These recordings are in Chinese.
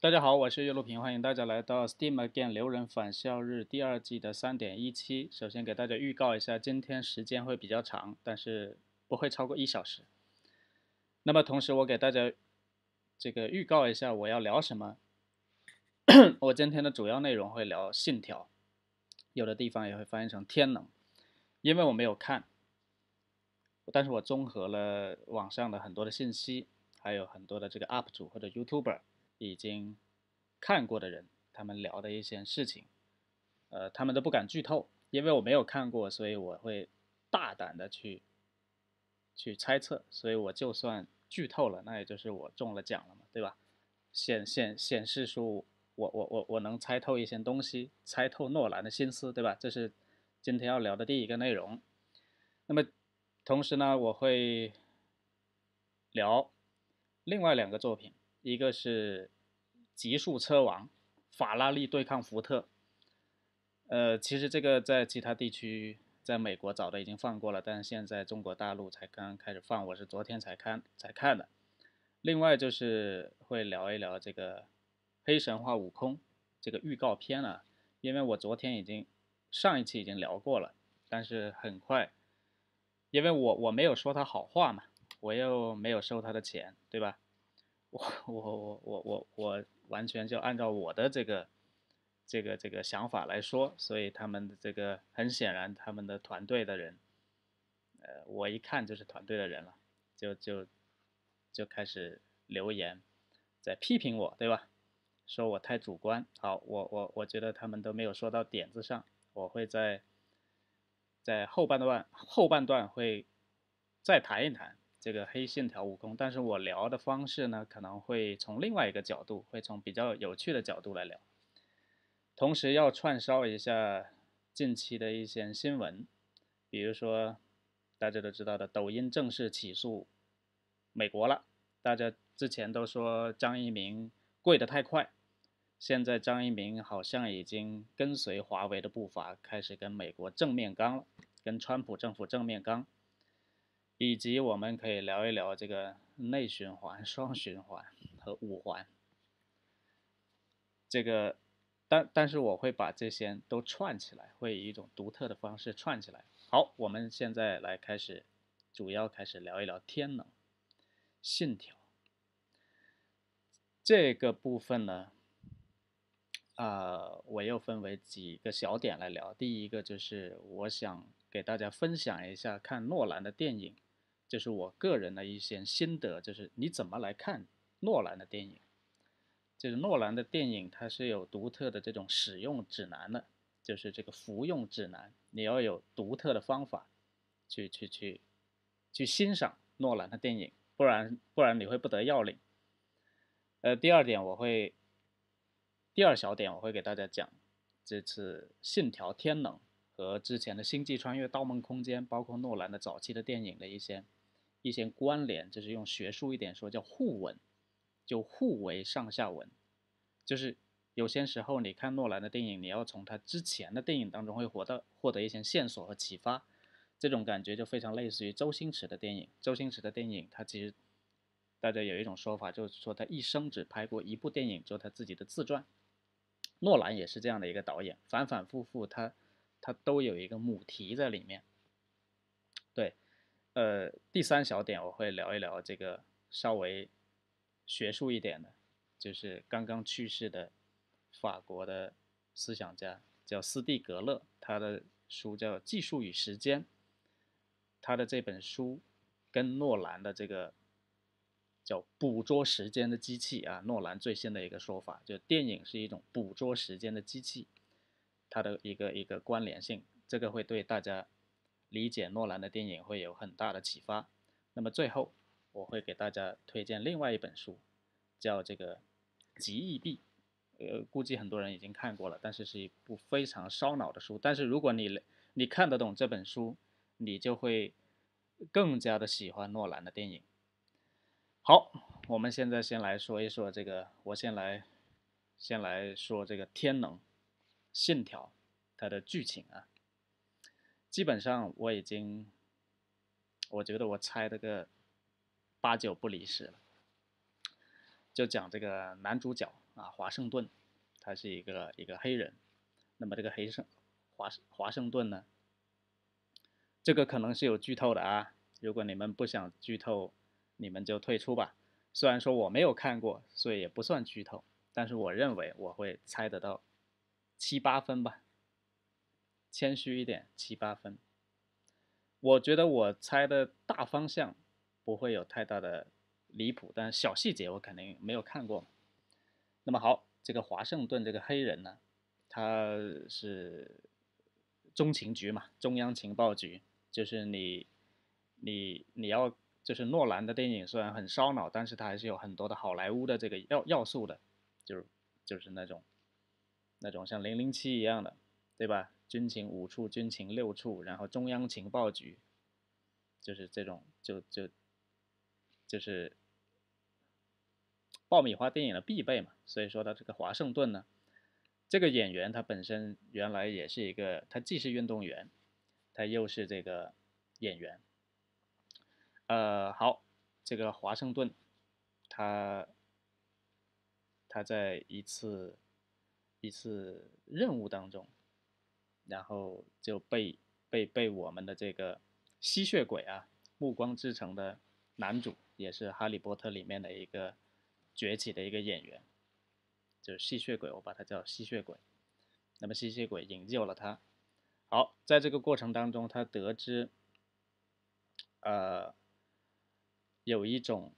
大家好，我是岳路平，欢迎大家来到 Steam Again 留人返校日第二季的3.17。首先给大家预告一下，今天时间会比较长，但是不会超过1小时。那么同时我给大家预告一下我要聊什么。我今天的主要内容会聊信条，有的地方也会翻译成天能，因为我没有看，但是我综合了网上的很多的信息，还有很多的这个 UP 主或者 YouTuber 已经看过的人，他们聊的一些事情，他们都不敢剧透，因为我没有看过，所以我会大胆的去猜测，所以我就算剧透了，那也就是我中了奖了嘛，对吧？显示出我能猜透一些东西，猜透诺兰的心思，对吧？这是今天要聊的第一个内容。那么同时呢，我会聊另外2个作品，一个是《极速车王》，法拉利对抗福特。其实这个在其他地区，在美国早都已经放过了，但是现在中国大陆才刚刚开始放，我是昨天才看的。另外就是会聊一聊这个《黑神话：悟空》这个预告片啊，因为我昨天上一期已经聊过了，但是很快，因为我没有说他好话嘛，我又没有收他的钱，对吧？我完全就按照我的这个想法来说，所以他们的这个很显然他们的团队的人，我一看就是团队的人了，就就就开始留言在批评我，对吧？说我太主观。好，我觉得他们都没有说到点子上，我会在后半段会再谈一谈这个黑线条悟空，但是我聊的方式呢，可能会从另外一个角度，会从比较有趣的角度来聊，同时要串烧一下近期的一些新闻，比如说大家都知道的，抖音正式起诉美国了，大家之前都说张一鸣跪得太快，现在张一鸣好像已经跟随华为的步伐，开始跟美国正面刚了，跟川普政府正面刚。以及我们可以聊一聊这个内循环、双循环和五环。这个，但是我会把这些都串起来，会以一种独特的方式串起来。好，我们现在来主要开始聊一聊天能、信条这个部分呢。我又分为几个小点来聊。第一个就是我想给大家分享一下看诺兰的电影，就是我个人的一些心得，就是你怎么来看诺兰的电影。就是诺兰的电影它是有独特的这种使用指南的，就是这个服用指南，你要有独特的方法去欣赏诺兰的电影，不然你会不得要领。第二小点我会给大家讲这次信条天能和之前的星际穿越盗梦空间，包括诺兰的早期的电影的一些关联，就是用学术一点说叫互文，就互为上下文。就是有些时候你看诺兰的电影，你要从他之前的电影当中会获得一些线索和启发，这种感觉就非常类似于周星驰的电影。周星驰的电影他其实大家有一种说法，就是说他一生只拍过1部电影，就是他自己的自传。诺兰也是这样的一个导演，反反复复他都有一个母题在里面。对，第三小点我会聊一聊这个稍微学术一点的，就是刚刚去世的法国的思想家叫斯蒂格勒，他的书叫《技术与时间》，他的这本书跟诺兰的这个叫捕捉时间的机器啊，诺兰最新的一个说法，就电影是一种捕捉时间的机器，它的一个关联性，这个会对大家理解诺兰的电影会有很大的启发。那么最后我会给大家推荐另外一本书，叫这个《极易币》，估计很多人已经看过了，但是是一部非常烧脑的书。但是如果你看得懂这本书，你就会更加的喜欢诺兰的电影。好，我们现在先来说一说这个，我先来说这个《天能》信条它的剧情啊。基本上我觉得我猜了个8、9不离十了。 就讲这个男主角啊，华盛顿，他是一个黑人。那么这个华盛顿呢，这个可能是有剧透的啊，如果你们不想剧透，你们就退出吧。虽然说我没有看过，所以也不算剧透，但是我认为我会猜得到7、8分吧，谦虚一点，7、8分。我觉得我猜的大方向不会有太大的离谱，但是小细节我肯定没有看过。那么好，这个华盛顿这个黑人呢，他是中情局嘛，中央情报局，就是你要就是诺兰的电影虽然很烧脑，但是它还是有很多的好莱坞的这个要素的，就是那种像007一样的，对吧？军情5处、军情6处，然后中央情报局，就是这种就是爆米花电影的必备嘛。所以说他这个华盛顿呢，这个演员他本身原来也是一个，他既是运动员，他又是这个演员。好，这个华盛顿他在一次任务当中，然后就被我们的这个吸血鬼啊，暮光之城的男主，也是哈利波特里面的一个崛起的一个演员，就是吸血鬼，我把它叫吸血鬼。那么吸血鬼营救了他。好，在这个过程当中，他得知，有一种，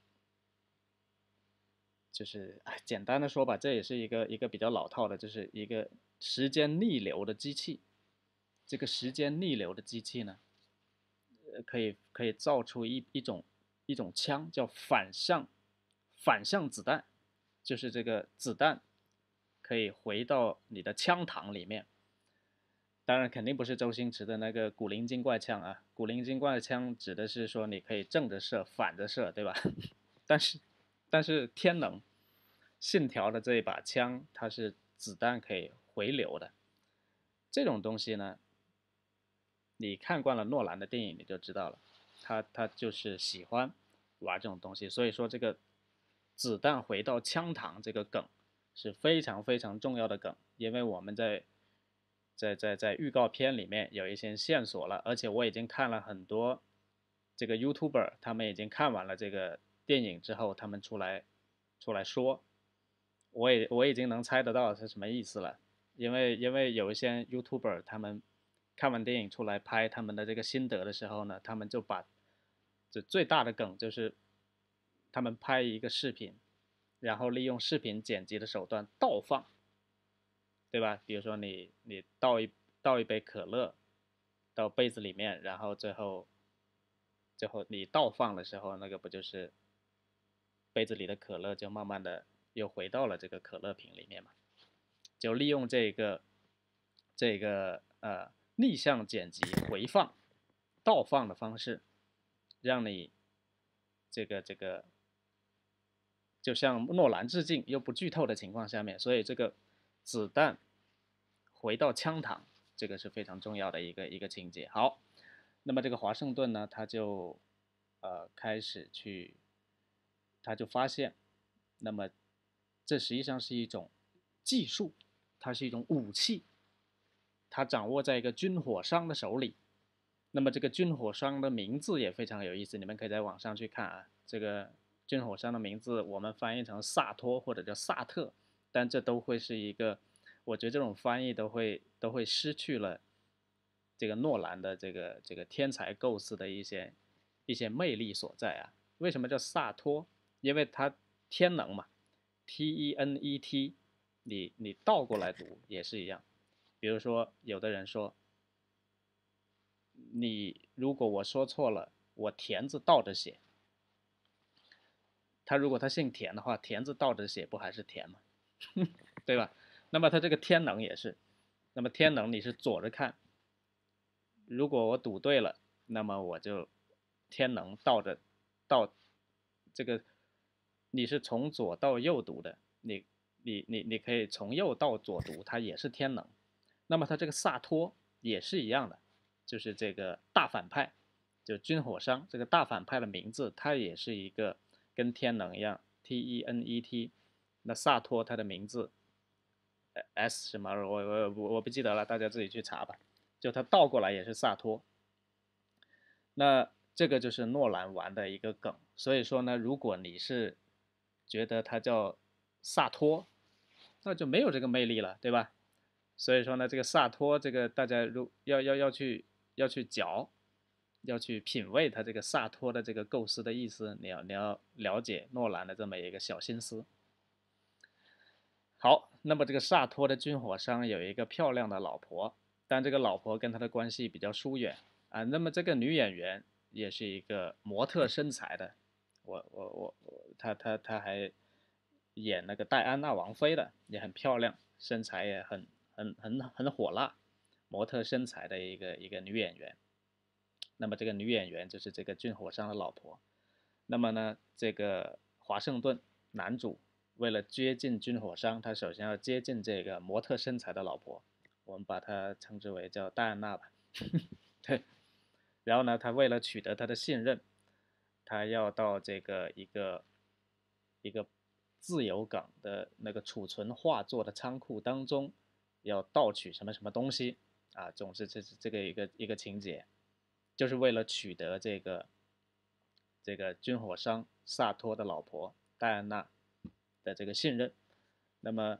就是简单的说吧，这也是一个比较老套的，就是一个时间逆流的机器。这个时间逆流的机器呢，可以造出一种枪，叫反向子弹，就是这个子弹可以回到你的枪膛里面。当然肯定不是周星驰的那个古灵精怪枪啊，古灵精怪的枪指的是说你可以正着射、反着射，对吧？但是天能信条的这一把枪，它是子弹可以回流的。这种东西呢，你看惯了诺兰的电影，你就知道了，他就是喜欢玩这种东西。所以说这个子弹回到枪膛这个梗是非常非常重要的梗，因为我们在预告片里面有一些线索了，而且我已经看了很多这个 YouTuber， 他们已经看完了这个电影之后，他们出来说，我已经能猜得到是什么意思了。因为有一些 YouTuber 他们看完电影出来拍他们的这个心得的时候呢，他们就把这最大的梗就是他们拍一个视频，然后利用视频剪辑的手段倒放，对吧？比如说你倒一杯可乐到杯子里面，然后最后你倒放的时候，那个不就是杯子里的可乐就慢慢的又回到了这个可乐瓶里面嘛？就利用这个逆向剪辑、回放、倒放的方式，让你这个就像诺兰致敬又不剧透的情况下面，所以这个子弹回到枪膛，这个是非常重要的一个情节。好，那么这个华盛顿呢，他就开始去，他就发现，那么这实际上是一种技术，它是一种武器，它掌握在一个军火商的手里。那么这个军火商的名字也非常有意思，你们可以在网上去看啊。这个军火商的名字我们翻译成萨托或者叫萨特，但这都会是一个，我觉得这种翻译都会失去了这个诺兰的这个天才构思的一些魅力所在啊。为什么叫萨托？因为它天能嘛，TENET，你倒过来读也是一样。比如说，有的人说，你如果我说错了，我田字倒着写，他如果他姓田的话，田字倒着写不还是田吗？对吧？那么他这个天能也是，那么天能你是左着看，如果我读对了，那么我就天能倒这个，你是从左到右读的，你可以从右到左读，它也是天能。那么它这个萨托也是一样的，就是这个大反派，就军火商这个大反派的名字，它也是一个跟天能一样， Tenet。那萨托他的名字S 什么我不记得了，大家自己去查吧。就他倒过来也是萨托。那这个就是诺兰玩的一个梗。所以说呢，如果你是觉得他叫萨托，那就没有这个魅力了，对吧？所以说呢，这个萨托，这个大家要去嚼，要去品味他这个萨托的这个构思的意思，你要了解诺兰的这么一个小心思。好，那么这个萨托的军火商有一个漂亮的老婆，但这个老婆跟他的关系比较疏远啊。那么这个女演员也是一个模特身材的，她还演那个戴安娜王妃的，也很漂亮，身材也很火辣，模特身材的一个女演员。那么这个女演员就是这个军火商的老婆。那么呢，这个华盛顿男主为了接近军火商，他首先要接近这个模特身材的老婆，我们把它称之为叫戴安娜吧。对，然后呢，他为了取得她的信任，他要到这个一个自由港的那个储存画作的仓库当中，要盗取什么什么东西啊。总之，这是这个一个情节，就是为了取得这个军火商萨托的老婆戴安娜的这个信任。那么，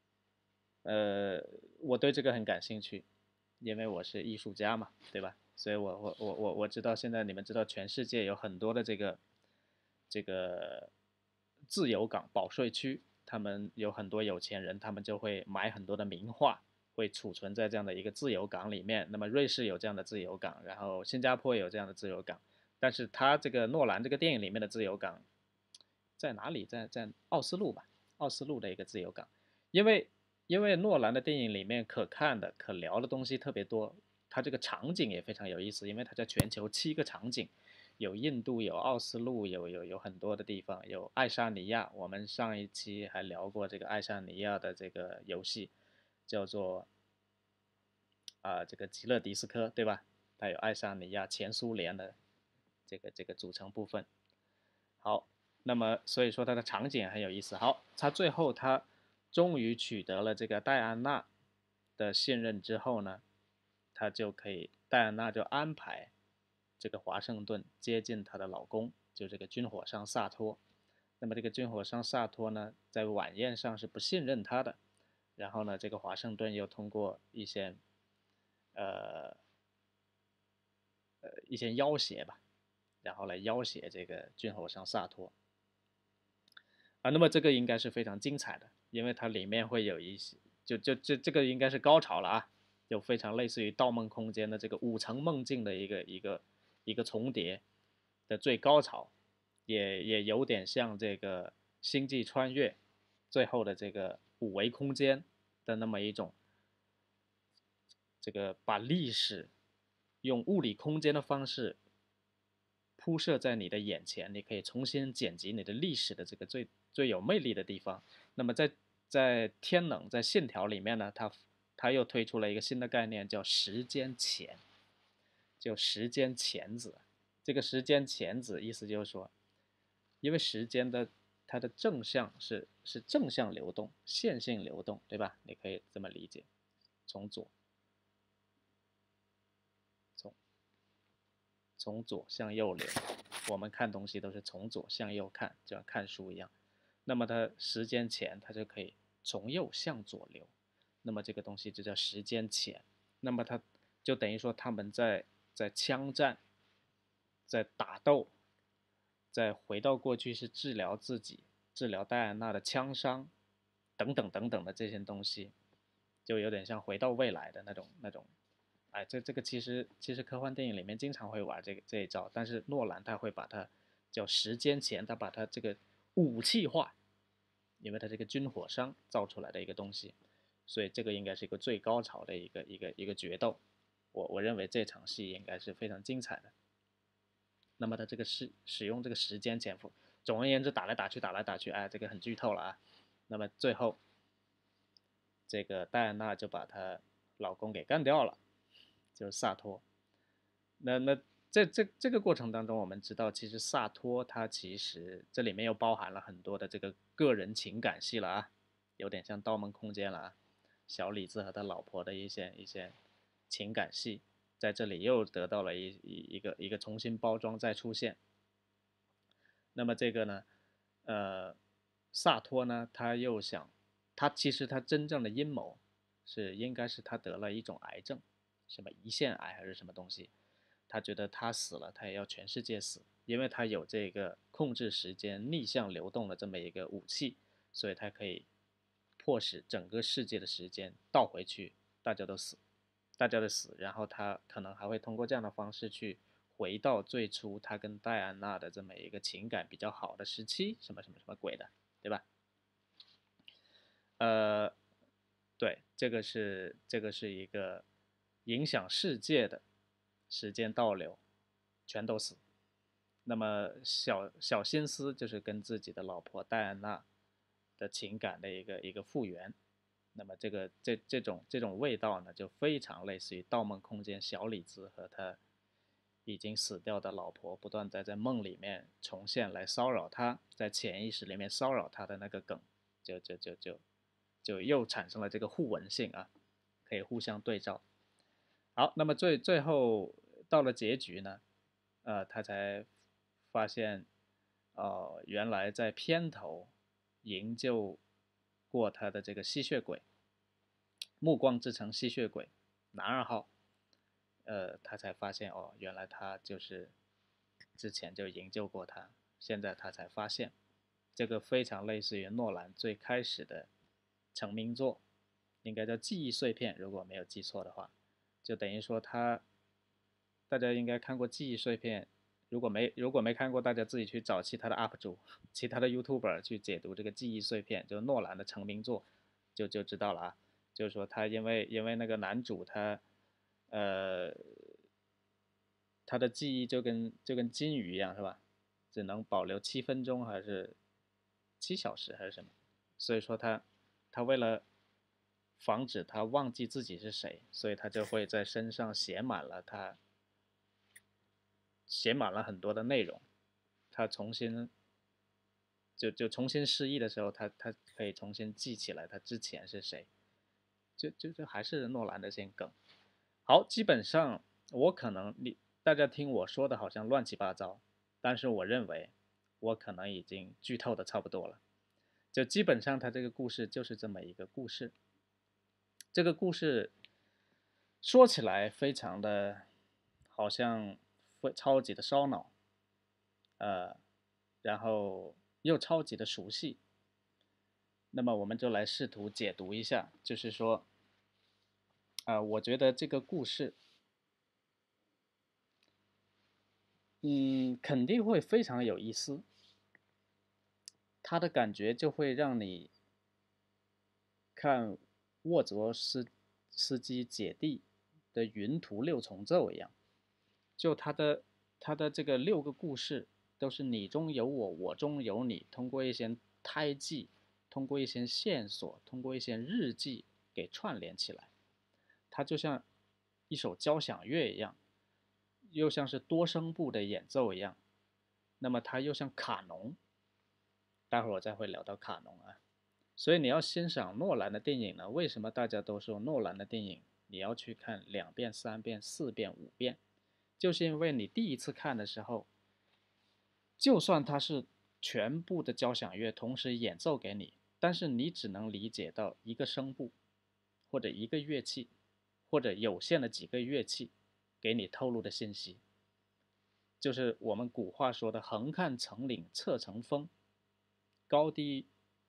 我对这个很感兴趣，因为我是艺术家嘛，对吧？所以我知道现在你们知道全世界有很多的这个自由港保税区，他们有很多有钱人，他们就会买很多的名画，会储存在这样的一个自由港里面。那么瑞士有这样的自由港，然后新加坡也有这样的自由港。但是他这个诺兰这个电影里面的自由港在哪里？在奥斯陆吧，奥斯陆的一个自由港。因为诺兰的电影里面可看的、可聊的东西特别多，它这个场景也非常有意思，因为它在全球7个场景，有印度，有奥斯陆，有很多的地方，有爱沙尼亚。我们上一期还聊过这个爱沙尼亚的这个游戏，叫做这个极乐迪斯科，对吧？它有爱沙尼亚前苏联的这个组成部分。好，那么所以说它的场景很有意思。好，他终于取得了这个戴安娜的信任之后呢，戴安娜就安排这个华盛顿接近她的老公，就这个军火商萨托。那么这个军火商萨托呢，在晚宴上是不信任他的，然后呢，这个华盛顿又通过呃一些要挟吧，然后来要挟这个军火商萨托。那么这个应该是非常精彩的，因为它里面会有一些，这个应该是高潮了啊，就非常类似于《盗梦空间》的这个5层梦境的一个重叠的最高潮，也有点像这个《星际穿越》最后的这个5维空间的那么一种，这个把历史用物理空间的方式铺设在你的眼前，你可以重新剪辑你的历史的这个最有魅力的地方。那么在天能在线条里面呢，它又推出了一个新的概念，叫时间钳，就时间钳子。这个时间钳子意思就是说，因为时间的它的正向是正向流动，线性流动，对吧？你可以这么理解，从左从从左向右流，我们看东西都是从左向右看，就像看书一样。那么它时间钳它就可以从右向左流，那么这个东西就叫时间钳。那么它就等于说他们在枪战，在打斗，再回到过去是治疗自己、治疗戴安娜的枪伤等等等等的这些东西，就有点像回到未来的那种。哎，这个其实科幻电影里面经常会玩这一招，但是诺兰他会把它叫时间钳，他把它这个武器化，因为它这个军火商造出来的一个东西，所以这个应该是一个最高潮的一个决斗。我认为这场戏应该是非常精彩的。那么它这个使用这个时间潜伏，总而言之打来打去打来打去，哎，这个很剧透了啊。那么最后这个戴安娜就把她老公给干掉了，就是萨托。那这个过程当中，我们知道，其实萨托他其实这里面又包含了很多的这个个人情感戏了啊，有点像《盗梦空间》了啊，小李子和他老婆的一些情感戏，在这里又得到了一个重新包装再出现。那么这个呢，萨托呢，他又想，他其实他真正的阴谋应该是他得了一种癌症，什么胰腺癌还是什么东西。他觉得他死了，他也要全世界死，因为他有这个控制时间逆向流动的这么一个武器，所以他可以迫使整个世界的时间倒回去，大家都死，大家的死，然后他可能还会通过这样的方式去回到最初他跟戴安娜的这么一个情感比较好的时期，什么什么什么鬼的，对吧？呃，对，这个是一个影响世界的时间倒流，全都死。那么小心思就是跟自己的老婆戴安娜的情感的一个复原。那么这种味道呢，就非常类似于《盗梦空间》小李子和他已经死掉的老婆不断在梦里面重现来骚扰他，在潜意识里面骚扰他的那个梗，就就就就就又产生了这个互文性啊，可以互相对照。好，那么最后到了结局呢，他才发现，原来在片头营救过他的这个吸血鬼，暮光之城吸血鬼男二号，他才发现哦，原来他就是之前就营救过他，现在他才发现，这个非常类似于诺兰最开始的成名作，应该叫记忆碎片，如果没有记错的话，就等于说大家应该看过记忆碎片，如果没看过，大家自己去找其他的 UP 主、其他的 YouTuber 去解读这个记忆碎片，就是诺兰的成名作，就知道了啊。就是说他因为那个男主呃他的记忆就跟金鱼一样是吧？只能保留7分钟还是7小时还是什么？所以说他为了防止他忘记自己是谁，所以他就会在身上写满了很多的内容。他重新就重新失忆的时候，他可以重新记起来他之前是谁。就还是诺兰的这些梗。好，基本上我可能大家听我说的好像乱七八糟，但是我认为我可能已经剧透的差不多了。就基本上他这个故事就是这么一个故事。这个故事说起来非常的，好像超级的烧脑，然后又超级的熟悉。那么我们就来试图解读一下，就是说，我觉得这个故事，肯定会非常有意思，它的感觉就会让你看沃卓斯基姐弟的云图六重奏一样，就他的这个6个故事都是你中有我，我中有你，通过一些胎记，通过一些线索，通过一些日记给串联起来，它就像一首交响乐一样，又像是多声部的演奏一样，那么它又像卡农，待会儿我再会聊到卡农啊。所以你要欣赏诺兰的电影呢，为什么大家都说诺兰的电影你要去看2遍、3遍、4遍、5遍？就是因为你第一次看的时候，就算它是全部的交响乐同时演奏给你，但是你只能理解到一个声部，或者一个乐器，或者有限的几个乐器给你透露的信息。就是我们古话说的横看成岭侧成峰，高低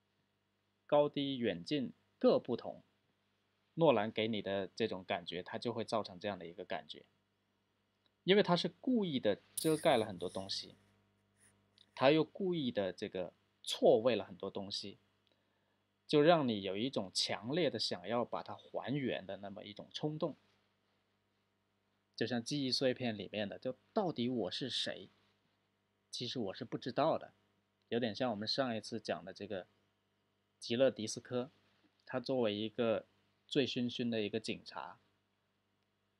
远近各不同。诺兰给你的这种感觉，它就会造成这样的一个感觉，因为他是故意的遮盖了很多东西，他又故意的这个错位了很多东西，就让你有一种强烈的想要把它还原的那么一种冲动。就像记忆碎片里面的，就到底我是谁？其实我是不知道的，有点像我们上一次讲的这个吉勒迪斯科，他作为一个醉醺醺的一个警察，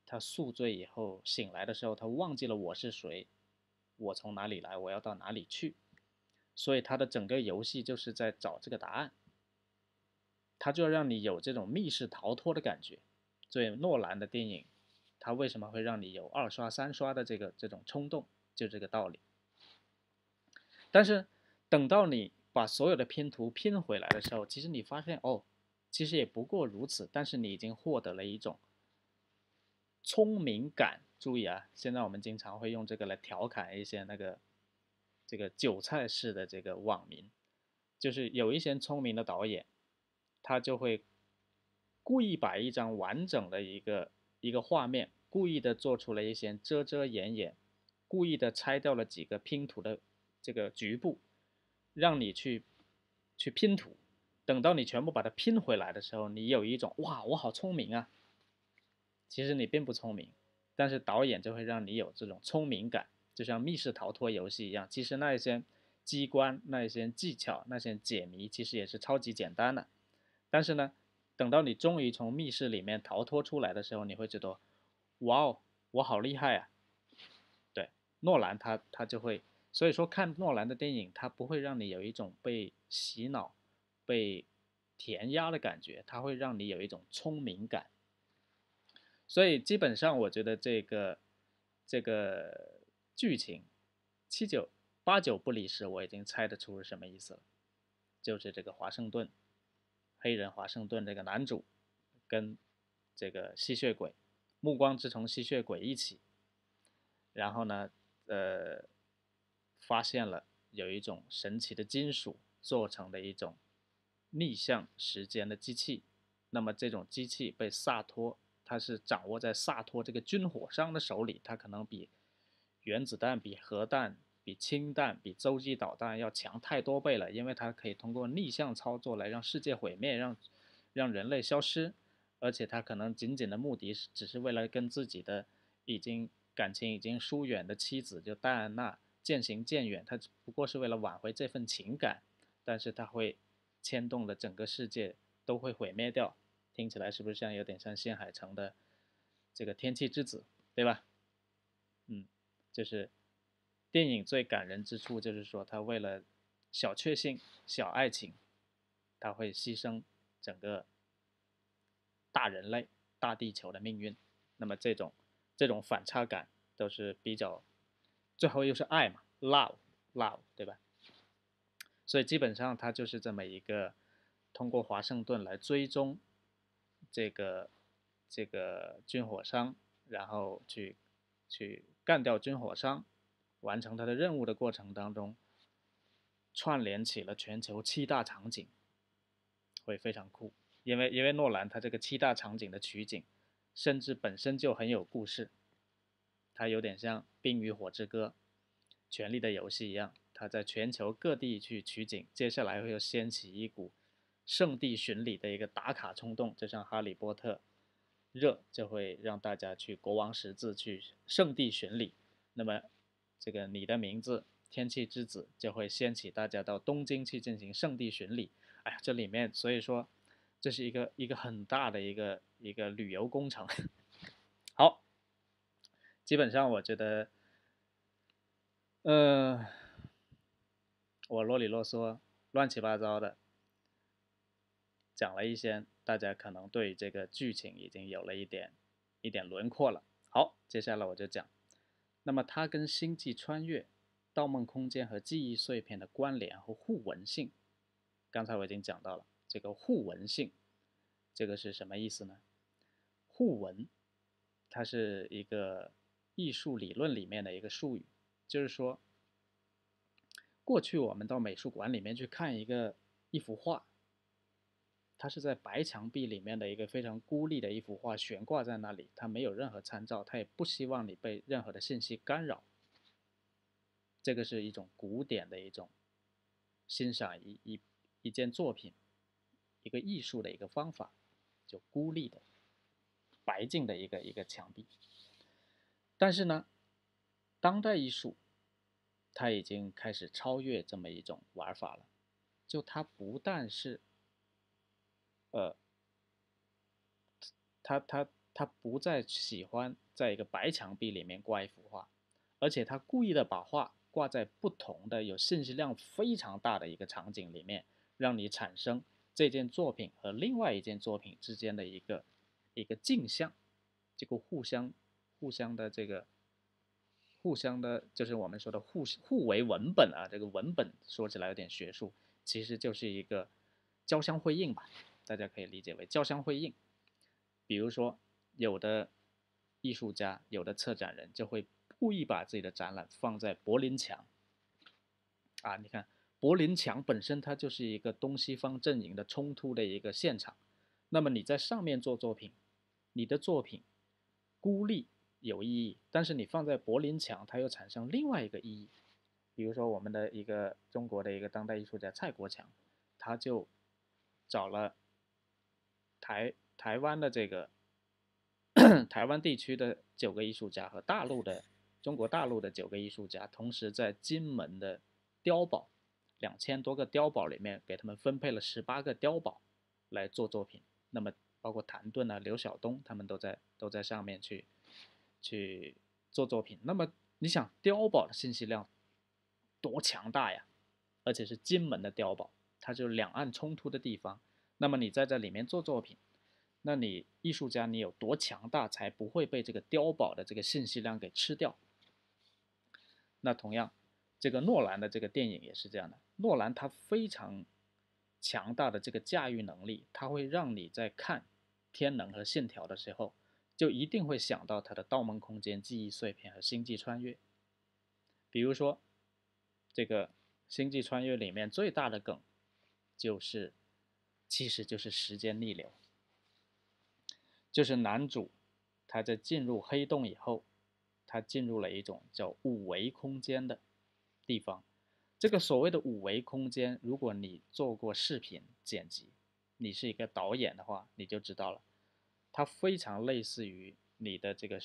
他宿醉以后醒来的时候，他忘记了我是谁，我从哪里来，我要到哪里去，所以他的整个游戏就是在找这个答案，他就让你有这种密室逃脱的感觉。所以诺兰的电影，他为什么会让你有2刷3刷的这种冲动，就这个道理。但是等到你把所有的拼图拼回来的时候，其实你发现哦，其实也不过如此，但是你已经获得了一种聪明感。注意啊，现在我们经常会用这个来调侃一些这个韭菜式的这个网民，就是有一些聪明的导演，他就会故意把一张完整的一个画面，故意的做出了一些遮遮掩掩，故意的拆掉了几个拼图的这个局部，让你去拼图。等到你全部把它拼回来的时候，你有一种哇，我好聪明啊！其实你并不聪明，但是导演就会让你有这种聪明感，就像密室逃脱游戏一样。其实那一些机关、那一些技巧、那些解谜，其实也是超级简单的。但是呢，等到你终于从密室里面逃脱出来的时候，你会觉得，哇哦，我好厉害啊！对，诺兰他就会，所以说看诺兰的电影，他不会让你有一种被洗脑、被填压的感觉，他会让你有一种聪明感。所以基本上我觉得这个剧情八九不离十，我已经猜得出是什么意思了，就是这个华盛顿黑人华盛顿这个男主跟这个吸血鬼暮光之城吸血鬼一起，然后呢，发现了有一种神奇的金属做成的一种逆向时间的机器，那么这种机器被萨托，它是掌握在萨托这个军火商的手里，它可能比原子弹、比核弹、比氢弹、比洲际导弹要强太多倍了，因为它可以通过逆向操作来让世界毁灭，让人类消失，而且它可能仅仅的目的只是为了跟自己的感情已经疏远的妻子就戴安娜渐行渐远，他不过是为了挽回这份情感，但是他会牵动了整个世界都会毁灭掉。听起来是不是有点像新海诚的这个天气之子，对吧？就是电影最感人之处就是说他为了小确幸小爱情，他会牺牲整个大人类大地球的命运。那么这种反差感都是比较，最后又是爱嘛，love，对吧？所以基本上他就是这么一个通过华盛顿来追踪这个军火商，然后去干掉军火商，完成他的任务的过程当中，串联起了全球7大场景，会非常酷。因为诺兰他这个7大场景的取景，甚至本身就很有故事，它有点像《冰与火之歌》、《权力的游戏》一样，它在全球各地去取景，接下来会又掀起一股圣地巡礼的一个打卡冲动，就像哈利波特热就会让大家去国王十字去圣地巡礼，那么这个你的名字天气之子就会掀起大家到东京去进行圣地巡礼。哎呀，这里面所以说这是一个很大的一个旅游工程。好，基本上我觉得，呃，我啰里啰嗦、乱七八糟的讲了一些，大家可能对这个剧情已经有了一点轮廓了。好，接下来我就讲，那么它跟星际穿越、盗梦空间和记忆碎片的关联和互文性，刚才我已经讲到了，这个互文性，这个是什么意思呢？互文，它是一个艺术理论里面的一个术语，就是说，过去我们到美术馆里面去看一幅画，它是在白墙壁里面的一个非常孤立的一幅画，悬挂在那里，它没有任何参照，它也不希望你被任何的信息干扰。这个是一种古典的一种欣赏一件作品、一个艺术的一个方法，就孤立的白净的一个墙壁。但是呢，当代艺术它已经开始超越这么一种玩法了，就它不但是它他不再喜欢在一个白墙壁里面挂一幅画，而且他故意的把画挂在不同的有信息量非常大的一个场景里面，让你产生这件作品和另外一件作品之间的一个镜像，这个互相的这个互相的，就是我们说的互为文本啊。这个文本说起来有点学术，其实就是一个交相辉映吧，大家可以理解为交相辉映。比如说，有的艺术家、有的策展人就会故意把自己的展览放在柏林墙啊，你看柏林墙本身它就是一个东西方阵营的冲突的一个现场，那么你在上面做作品，你的作品孤立有意义，但是你放在柏林墙，它又产生另外一个意义。比如说我们的一个中国的一个当代艺术家蔡国强，他就找了台湾的这个台湾地区的9个艺术家和中国大陆的9个艺术家，同时在金门的碉堡2000多个碉堡里面，给他们分配了18个碉堡来做作品。那么包括谭盾啊、刘晓东他们都在上面去做作品。那么你想碉堡的信息量多强大呀，而且是金门的碉堡，它就两岸冲突的地方。那么你在这里面做作品，那你艺术家你有多强大，才不会被这个碉堡的这个信息量给吃掉？那同样，这个诺兰的这个电影也是这样的。诺兰他非常强大的这个驾驭能力，他会让你在看《天能》和《信条》的时候，就一定会想到他的《盗梦空间》、记忆碎片和星际穿越。比如说，这个星际穿越里面最大的梗，其实就是时间逆流。就是男主他在进入黑洞以后，他进入了一种叫五维空间的地方。这个所谓的五维空间，如果你做过视频剪辑，你是一个导演的话，你就知道了，它非常类似于你的这个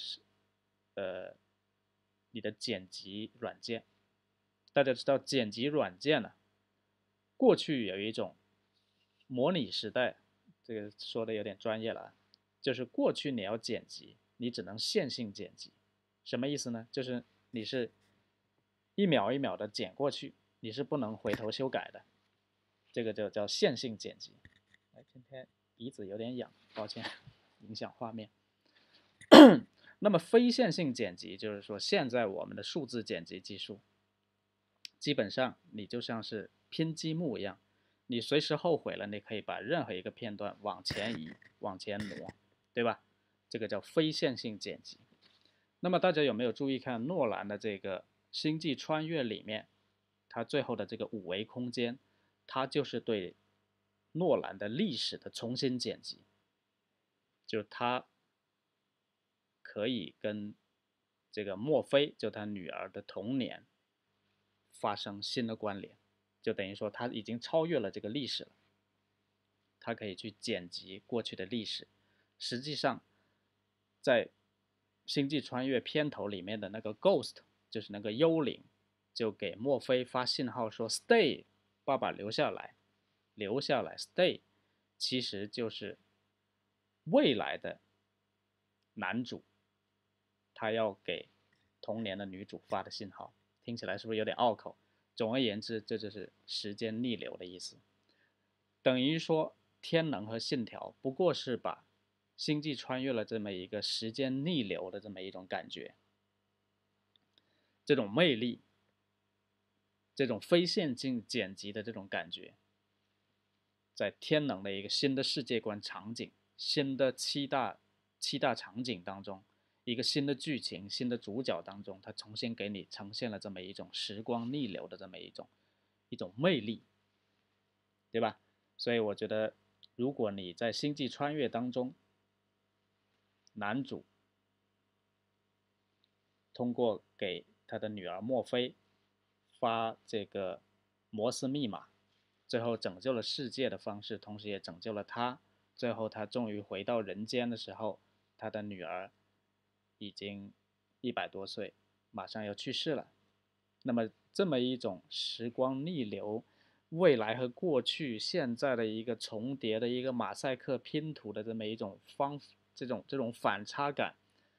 你的剪辑软件。大家知道剪辑软件呢，过去有一种模拟时代，这个说的有点专业了啊，就是过去你要剪辑，你只能线性剪辑。什么意思呢？就是你是一秒一秒的剪过去，你是不能回头修改的，这个就叫线性剪辑。哎，今天鼻子有点痒，抱歉，影响画面。那么非线性剪辑就是说，现在我们的数字剪辑技术，基本上你就像是拼积木一样，你随时后悔了，你可以把任何一个片段往前移、往前挪，对吧？这个叫非线性剪辑。那么大家有没有注意看诺兰的这个《星际穿越》里面，它最后的这个五维空间，它就是对诺兰的历史的重新剪辑，就他可以跟这个墨菲，就他女儿的童年发生新的关联，就等于说他已经超越了这个历史了，他可以去剪辑过去的历史。实际上，在《星际穿越》片头里面的那个 Ghost， 就是那个幽灵，就给墨菲发信号说 Stay， 爸爸留下来，留下来 Stay， 其实就是未来的男主他要给童年的女主发的信号。听起来是不是有点拗口？总而言之，这就是时间逆流的意思。等于说，天能和信条不过是把星际穿越了这么一个时间逆流的这么一种感觉，这种魅力，这种非线性剪辑的这种感觉，在天能的一个新的世界观场景、新的七大场景当中，一个新的剧情、新的主角当中，它重新给你呈现了这么一种时光逆流的这么一种魅力，对吧？所以我觉得，如果你在星际穿越当中，男主通过给他的女儿墨菲发这个摩斯密码，最后拯救了世界的方式，同时也拯救了他。最后他终于回到人间的时候，他的女儿已经100多岁，马上要去世了。那么这么一种时光逆流未来和过去、现在的一个重叠的一个马赛克拼图的这么一种这种反差感，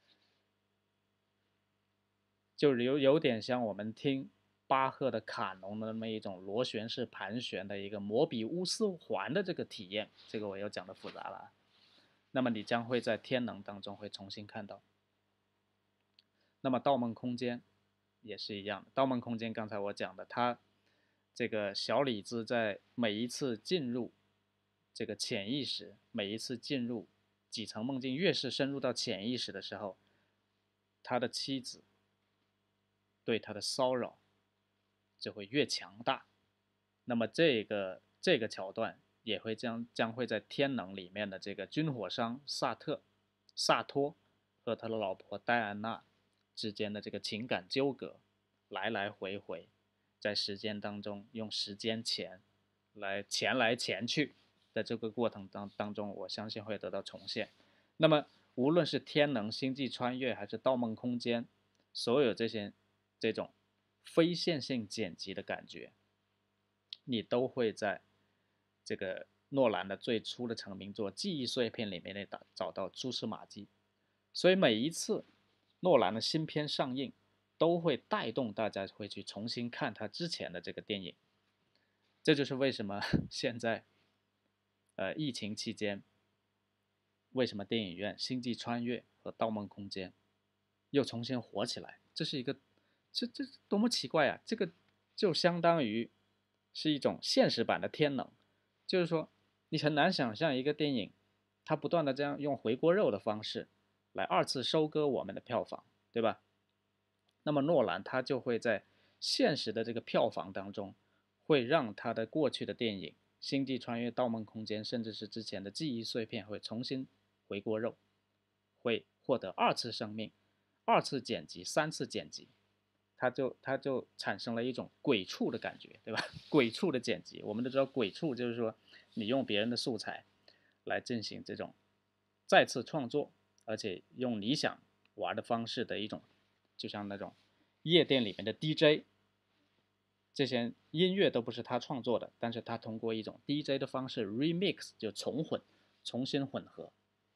就是有点像我们听巴赫的卡农的那么一种螺旋式盘旋的一个摩比乌斯环的这个体验，这个我又讲的复杂了。那么你将会在天能当中会重新看到。那么盗梦空间也是一样的，盗梦空间刚才我讲的，它这个小李子在每一次进入这个潜意识，每一次进入几层梦境，越是深入到潜意识的时候，他的妻子对他的骚扰就会越强大。那么这个桥段也会将会在天能里面的这个军火商萨托和他的老婆戴安娜之间的这个情感纠葛，来来回回，在时间当中用时间钱来钱去的这个过程当中，我相信会得到重现。那么无论是天能、星际穿越还是盗梦空间，所有这种非线性剪辑的感觉，你都会在这个诺兰的最初的成名作《记忆碎片》里面找到蛛丝马迹。所以每一次诺兰的新片上映，都会带动大家会去重新看他之前的这个电影。这就是为什么现在疫情期间，为什么电影院《星际穿越》和《盗梦空间》又重新火起来？这是一个这多么奇怪啊！这个就相当于是一种现实版的天能，就是说你很难想象一个电影，它不断的这样用回锅肉的方式来二次收割我们的票房，对吧？那么诺兰他就会在现实的这个票房当中，会让他的过去的电影《星际穿越》《盗梦空间》，甚至是之前的记忆碎片，会重新回锅肉，会获得二次生命、二次剪辑、三次剪辑，它就产生了一种鬼畜的感觉，对吧？鬼畜的剪辑，我们都知道鬼畜就是说你用别人的素材来进行这种再次创作，而且用你想玩的方式的一种，就像那种夜店里面的 DJ，这些音乐都不是他创作的，但是他通过一种 DJ 的方式 remix 就重新混合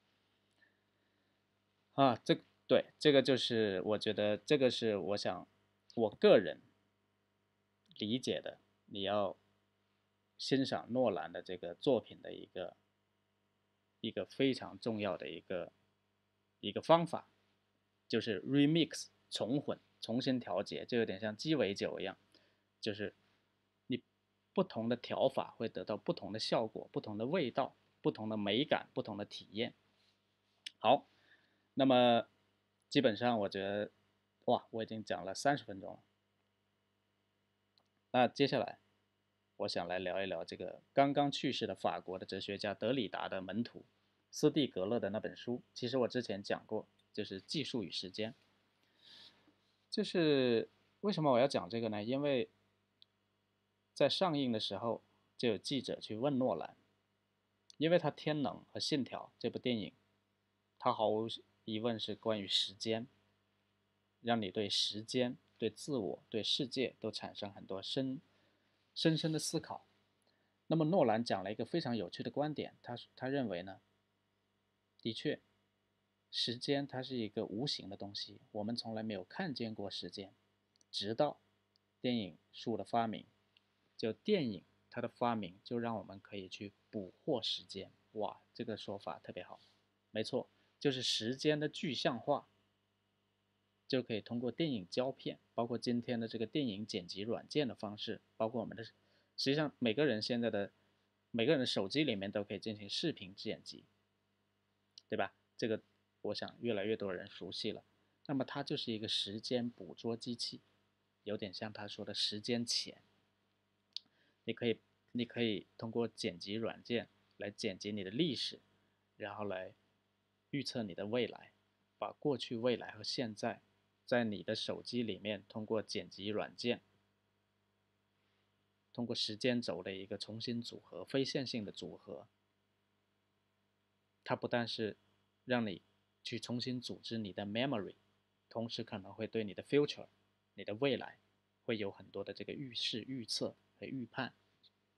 啊，对，这个就是我觉得这个是我个人理解的，你要欣赏诺兰的这个作品的一个非常重要的一个方法，就是 remix 重混、重新调节，就有点像鸡尾酒一样，就是你不同的调法会得到不同的效果、不同的味道、不同的美感、不同的体验。好，那么基本上我觉得，哇，我已经讲了30分钟了。那接下来，我想来聊一聊这个刚刚去世的法国的哲学家德里达的门徒斯蒂格勒的那本书。其实我之前讲过，就是《技术与时间》。就是为什么我要讲这个呢？因为在上映的时候，就有记者去问诺兰，因为他《天能》和《信条》这部电影，它毫无疑问是关于时间，让你对时间、对自我、对世界都产生很多深深的思考。那么诺兰讲了一个非常有趣的观点，他认为呢，的确，时间它是一个无形的东西，我们从来没有看见过时间，直到电影术的发明，就电影它的发明就让我们可以去捕获时间。哇，这个说法特别好，没错，就是时间的具象化，就可以通过电影胶片，包括今天的这个电影剪辑软件的方式，包括我们的，实际上每个人的手机里面都可以进行视频剪辑，对吧？这个我想越来越多人熟悉了。那么它就是一个时间捕捉机器，有点像他说的时间钱。你可以通过剪辑软件来剪辑你的历史，然后来预测你的未来，把过去、未来和现在在你的手机里面通过剪辑软件，通过时间轴的一个重新组合、非线性的组合，它不但是让你去重新组织你的 memory， 同时可能会对你的 future， 你的未来会有很多的这个预示、预测和预判。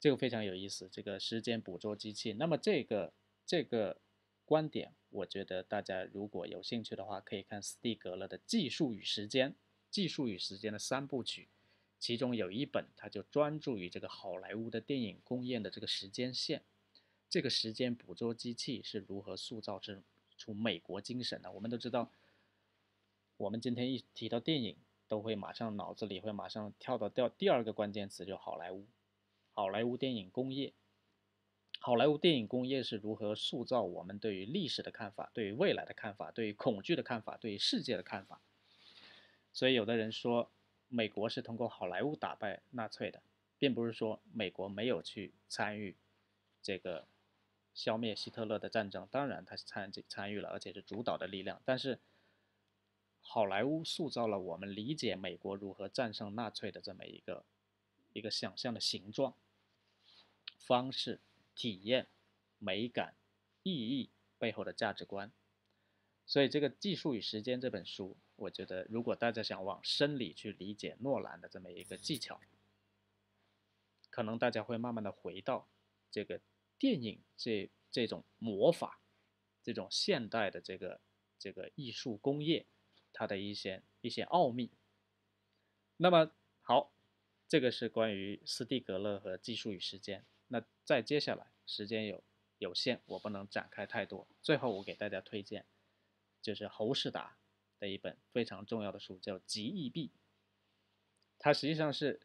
这个非常有意思，这个时间捕捉机器。那么这个观点，我觉得大家如果有兴趣的话，可以看斯蒂格勒的《技术与时间》，《技术与时间》的3部曲，其中有一本他就专注于这个好莱坞的电影工业的这个时间线，这个时间捕捉机器是如何塑造出美国精神的。我们都知道，我们今天一提到电影，都会马上脑子里会马上跳到第二个关键词，就好莱坞。好莱坞电影工业，好莱坞电影工业是如何塑造我们对于历史的看法、对于未来的看法、对于恐惧的看法、对于世界的看法。所以有的人说，美国是通过好莱坞打败纳粹的，并不是说美国没有去参与这个消灭希特勒的战争，当然他是参与了，而且是主导的力量。但是好莱坞塑造了我们理解美国如何战胜纳粹的这么一个想象的形状。方式、体验、美感、意义背后的价值观。所以这个《技术与时间》这本书，我觉得如果大家想往深里去理解诺兰的这么一个技巧，可能大家会慢慢的回到这个电影这种魔法，这种现代的这个艺术工业，它的一些奥秘。那么好，这个是关于斯蒂格勒和《技术与时间》。那再接下来，时间有限，我不能展开太多。最后我给大家推荐，就是侯世达的一本非常重要的书，叫《极易币》。它实际上是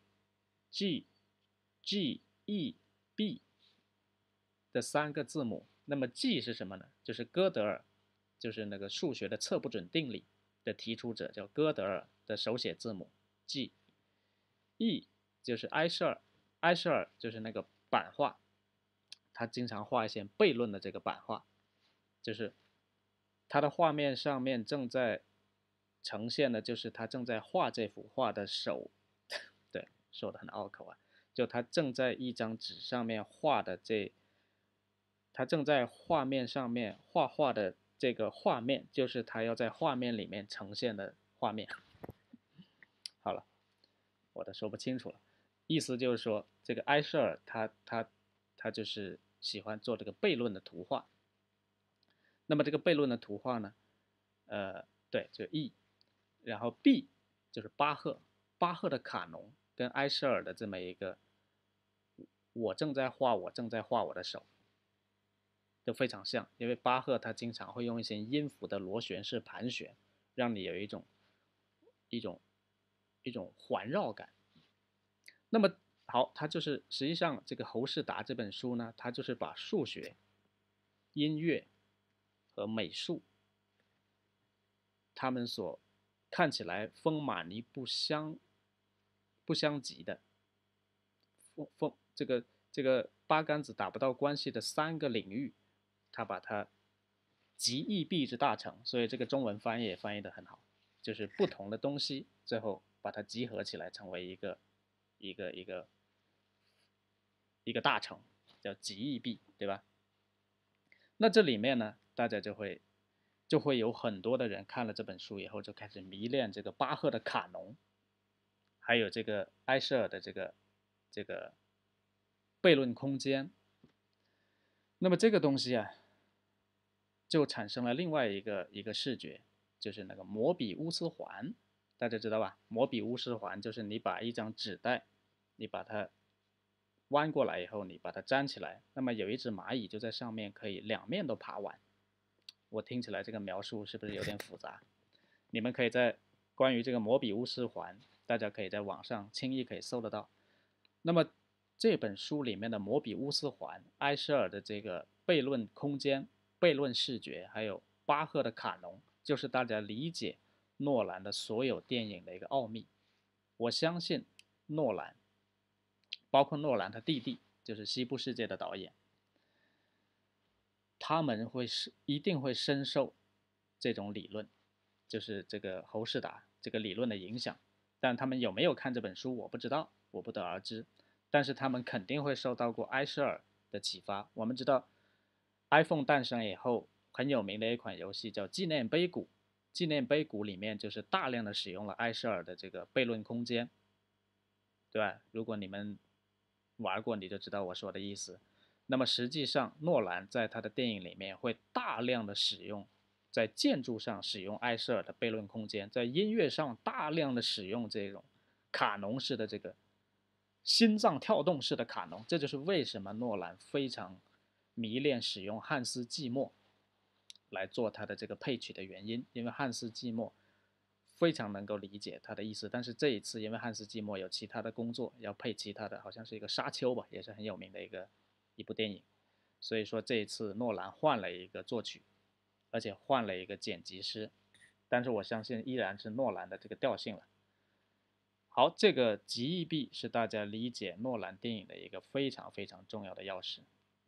GEB 的3个字母。那么 G 是什么呢？就是哥德尔，就是那个数学的测不准定理的提出者，叫哥德尔的手写字母 G。E 就是埃舍尔，埃舍尔就是那个版画，他经常画一些悖论的这个版画，就是他的画面上面正在呈现的就是他正在画这幅画的手，对，说的很拗口啊，就他正在一张纸上面画的他正在画面上面画画的这个画面，就是他要在画面里面呈现的画面。好了，我都说不清楚了。意思就是说，这个埃舍尔他就是喜欢做这个悖论的图画。那么这个悖论的图画呢，对，就 E， 然后 B 就是巴赫，巴赫的卡农跟埃舍尔的这么一个，我正在画我的手，就非常像。因为巴赫他经常会用一些音符的螺旋式盘旋，让你有一种环绕感。那么好，它就是实际上这个侯世达这本书呢，它就是把数学、音乐和美术，他们所看起来风马牛不相及的这个八竿子打不到关系的3个领域，他把它集易弊之大成，所以这个中文翻译也翻译得很好，就是不同的东西最后把它集合起来成为一个大成，叫集易弊，对吧？那这里面呢，大家就会有很多的人看了这本书以后，就开始迷恋这个巴赫的卡农，还有这个埃舍尔的这个悖论空间。那么这个东西啊，就产生了另外一个视觉，就是那个摩比乌斯环，大家知道吧？摩比乌斯环就是你把一张纸袋，你把它弯过来以后，你把它粘起来，那么有一只蚂蚁就在上面，可以2面都爬完。我听起来这个描述是不是有点复杂？你们可以在关于这个摩比乌斯环，大家可以在网上轻易可以搜得到。那么这本书里面的摩比乌斯环、埃舍尔的这个悖论空间、悖论视觉，还有巴赫的卡农，就是大家理解诺兰的所有电影的一个奥秘。我相信诺兰，包括诺兰他弟弟，就是西部世界的导演，他们一定会深受这种理论，就是这个侯世达这个理论的影响。但他们有没有看这本书，我不知道，我不得而知。但是他们肯定会受到过埃舍尔的启发。我们知道，iPhone 诞生以后，很有名的一款游戏叫《纪念碑谷》，纪念碑谷里面就是大量的使用了埃舍尔的这个悖论空间，对吧？如果你们玩过你就知道我说的意思。那么实际上，诺兰在他的电影里面会大量的使用，在建筑上使用埃舍尔的悖论空间，在音乐上大量的使用这种卡农式的这个心脏跳动式的卡农。这就是为什么诺兰非常迷恋使用汉斯季默来做他的这个配曲的原因，因为汉斯季默非常能够理解他的意思。但是这一次，因为汉斯季默有其他的工作要配其他的，好像是一个沙丘吧，也是很有名的一部电影，所以说这一次诺兰换了一个作曲，而且换了一个剪辑师，但是我相信依然是诺兰的这个调性了。好，这个极易币是大家理解诺兰电影的一个非常非常重要的钥匙。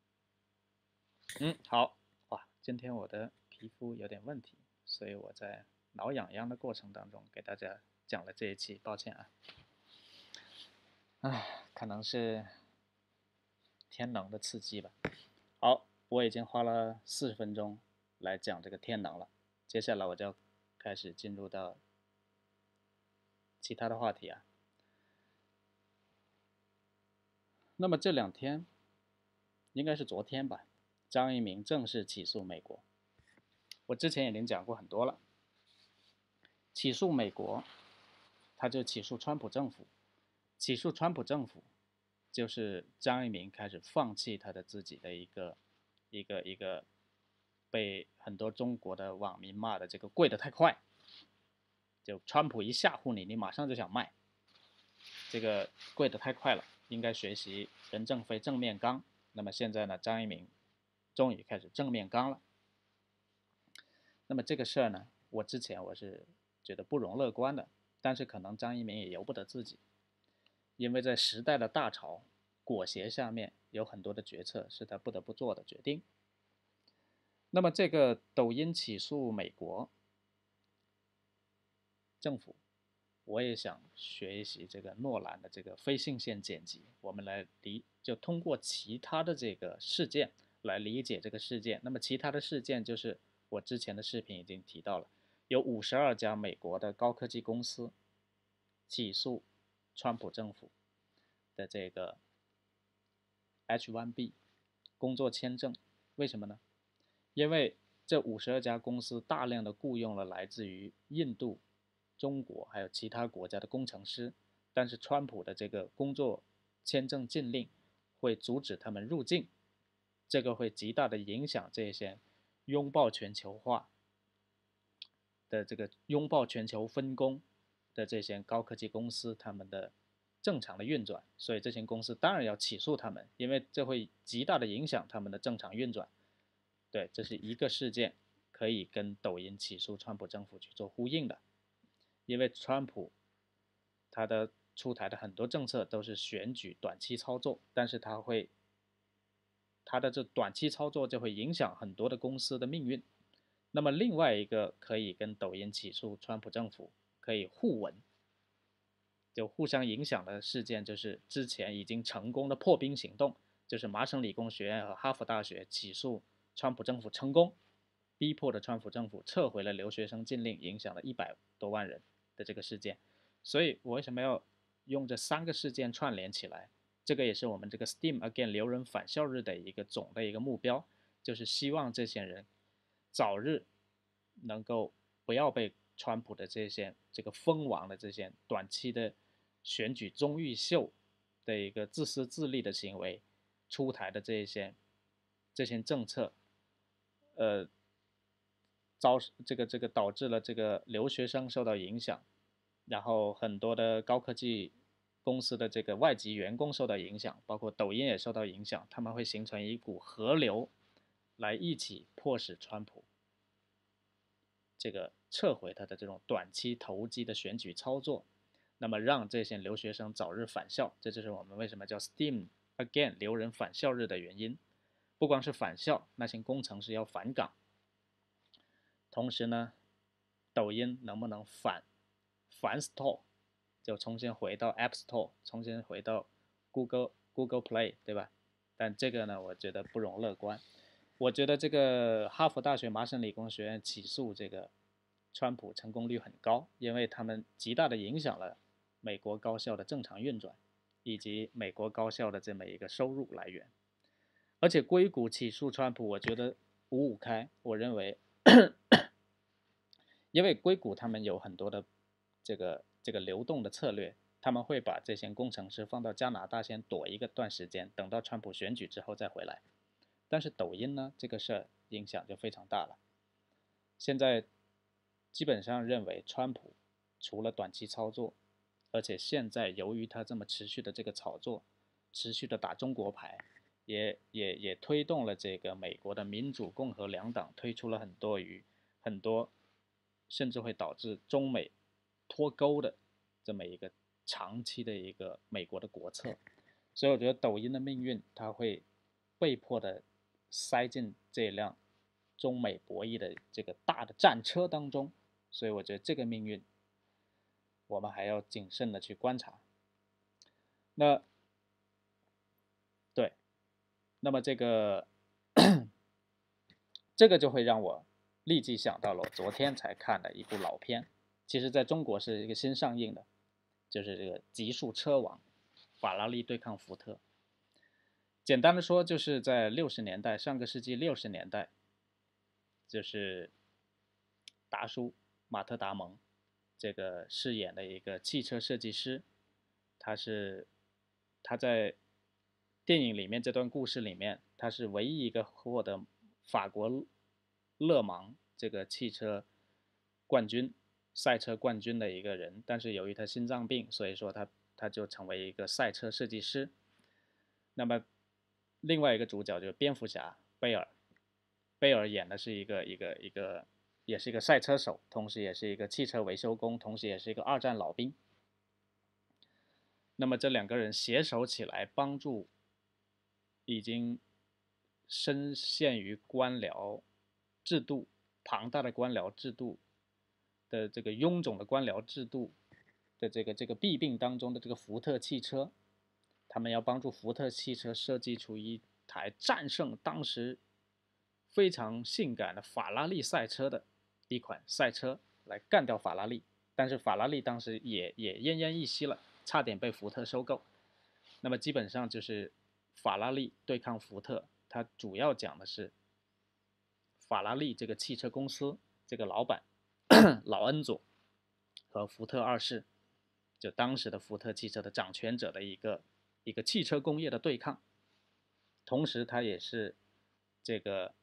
好，哇，今天我的皮肤有点问题，所以我在挠痒痒的过程当中给大家讲了这一期，抱歉啊，可能是天能的刺激吧。好，我已经花了40分钟来讲这个天能了，接下来我就要开始进入到其他的话题啊。那么这2天，应该是昨天吧，张一鸣正式起诉美国。我之前已经讲过很多了，起诉美国，他就起诉川普政府，起诉川普政府，就是张一鸣开始放弃他的自己的一个被很多中国的网民骂的这个贵得太快，就川普一吓唬你，你马上就想卖，这个贵得太快了，应该学习任正非正面刚。那么现在呢，张一鸣终于开始正面刚了。那么这个事儿呢，我之前是觉得不容乐观的，但是可能张一鸣也由不得自己，因为在时代的大潮裹挟下面，有很多的决策是他不得不做的决定。那么这个抖音起诉美国政府，我也想学习这个诺兰的这个非信线剪辑，我们来就通过其他的这个事件来理解这个事件。那么其他的事件就是我之前的视频已经提到了，有52家美国的高科技公司起诉川普政府的这个 H1B 工作签证。为什么呢？因为这52家公司大量的雇佣了来自于印度、中国还有其他国家的工程师，但是川普的这个工作签证禁令会阻止他们入境，这个会极大的影响这些拥抱全球化的这个拥抱全球分工的这些高科技公司他们的正常的运转，所以这些公司当然要起诉他们，因为这会极大的影响他们的正常运转。对，这是一个事件，可以跟抖音起诉川普政府去做呼应的，因为川普他的出台的很多政策都是选举短期操作，但是他的这短期操作就会影响很多的公司的命运。那么另外一个可以跟抖音起诉川普政府可以互文，就互相影响的事件，就是之前已经成功的破冰行动，就是麻省理工学院和哈佛大学起诉川普政府成功，逼迫的川普政府撤回了留学生禁令，影响了100多万人的这个事件。所以我为什么要用这3个事件串联起来？这个也是我们这个 Steam Again 留人返校日的一个总的一个目标，就是希望这些人早日能够不要被川普的这个封王的这些短期的选举综艺秀的一个自私自利的行为出台的这些政策，这个导致了这个留学生受到影响，然后很多的高科技公司的这个外籍员工受到影响，包括抖音也受到影响，他们会形成一股河流，来一起迫使川普这个撤回他的这种短期投机的选举操作，那么让这些留学生早日返校，这就是我们为什么叫 Steam Again 留人返校日的原因。不光是返校，那些工程师要返岗，同时呢，抖音能不能反 Store， 就重新回到 App Store， 重新回到 Google Play， 对吧？但这个呢，我觉得不容乐观。我觉得这个哈佛大学麻省理工学院起诉这个川普成功率很高，因为他们极大的影响了美国高校的正常运转。 以及美国高校的这么一个收入来源。而且硅谷起诉川普，我觉得五五开。我认为，因为硅谷他们有很多的这个流动的策略，他们会把这些工程师放到加拿大先躲一个段时间，等到川普选举之后再回来。但是抖音呢，这个事儿影响就非常大了。现在基本上认为，川普除了短期操作，而且现在由于他这么持续的这个炒作，持续的打中国牌，也推动了这个美国的民主共和两党推出了很多甚至会导致中美脱钩的这么一个长期的一个美国的国策。所以我觉得抖音的命运，它会被迫的塞进这辆中美博弈的这个大的战车当中。所以我觉得这个命运我们还要谨慎的去观察。那对，那么这个这个就会让我立即想到了我昨天才看的一部老片，其实在中国是一个新上映的，就是这个极速车王，法拉利对抗福特。简单的说，就是在60年代，上个世纪60年代，就是达叔马特·达蒙这个饰演的一个汽车设计师，他在电影里面这段故事里面，他是唯一一个获得法国勒芒这个汽车冠军、赛车冠军的一个人。但是由于他心脏病，所以说他就成为一个赛车设计师。那么另外一个主角就是蝙蝠侠贝尔，贝尔演的是也是一个赛车手，同时也是一个汽车维修工，同时也是一个2战老兵。那么这两个人携手起来，帮助已经深陷于官僚制度、庞大的官僚制度的这个臃肿的官僚制度的这个弊病当中的这个福特汽车，他们要帮助福特汽车设计出一台战胜当时非常性感的法拉利赛车的一款赛车，来干掉法拉利。但是法拉利当时也奄奄一息了，差点被福特收购。那么基本上就是法拉利对抗福特，它主要讲的是法拉利这个汽车公司这个老板老恩佐和福特2世，就当时的福特汽车的掌权者的一个汽车工业的对抗。同时它也是这个